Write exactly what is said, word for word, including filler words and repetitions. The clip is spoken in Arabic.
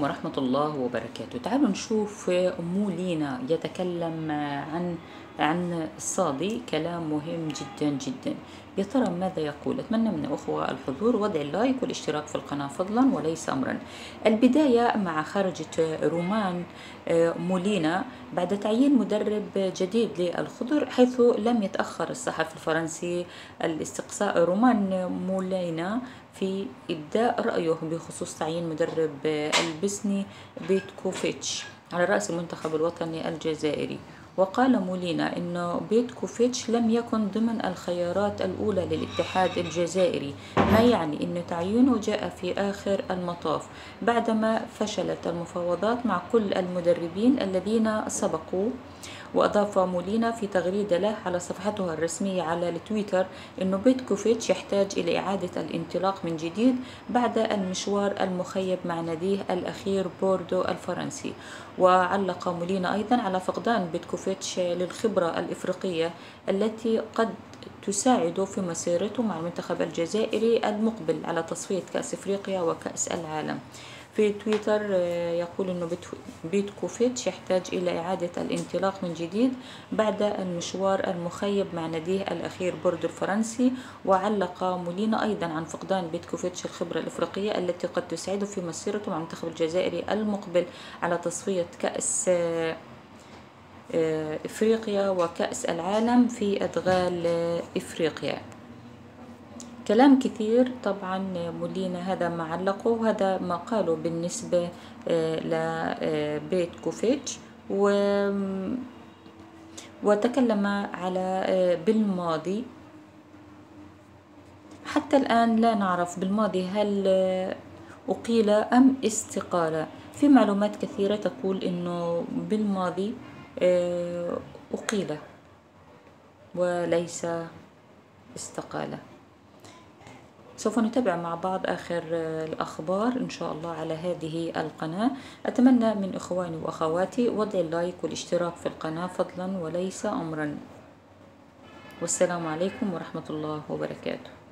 عليكم ورحمة الله وبركاته. تعالوا نشوف مولينا يتكلم عن عن الصادي، كلام مهم جدا جدا. يا ترى ماذا يقول؟ أتمنى من الأخوة الحضور وضع اللايك والاشتراك في القناة فضلا وليس أمرا. البداية مع خرجة رومان مولينا بعد تعيين مدرب جديد للخضر، حيث لم يتأخر الصحفي الفرنسي الاستقصاء رومان مولينا في إبداء رأيه بخصوص تعيين مدرب البسني بيتكوفيتش على رأس المنتخب الوطني الجزائري. وقال مولينا إن بيتكوفيتش لم يكن ضمن الخيارات الأولى للاتحاد الجزائري، ما يعني أن تعيينه جاء في آخر المطاف بعدما فشلت المفاوضات مع كل المدربين الذين سبقوا. وأضاف مولينا في تغريدة له على صفحته الرسمية على التويتر أن بيتكوفيتش يحتاج إلى إعادة الانطلاق من جديد بعد المشوار المخيب مع ناديه الأخير بوردو الفرنسي. وعلق مولينا أيضا على فقدان بيتكوفيتش للخبرة الإفريقية التي قد تساعده في مسيرته مع المنتخب الجزائري المقبل على تصفية كأس إفريقيا وكأس العالم. في تويتر يقول أنه بيتكوفيتش يحتاج إلى إعادة الانطلاق من جديد بعد المشوار المخيب مع ناديه الأخير بوردو الفرنسي. وعلق مولينا أيضا عن فقدان بيتكوفيتش الخبرة الإفريقية التي قد تساعده في مسيرته مع المنتخب الجزائري المقبل على تصفية كأس إفريقيا وكأس العالم في أدغال إفريقيا. كلام كثير طبعا مولينا، هذا ما علقه وهذا ما قاله بالنسبة لبيتكوفيتش. وتكلم على بالماضي، حتى الآن لا نعرف بالماضي هل أقيل أم استقال. في معلومات كثيرة تقول أنه بالماضي أقيل وليس استقال. سوف نتابع مع بعض آخر الأخبار إن شاء الله على هذه القناة. أتمنى من إخواني وأخواتي وضع اللايك والاشتراك في القناة فضلا وليس أمرا. والسلام عليكم ورحمة الله وبركاته.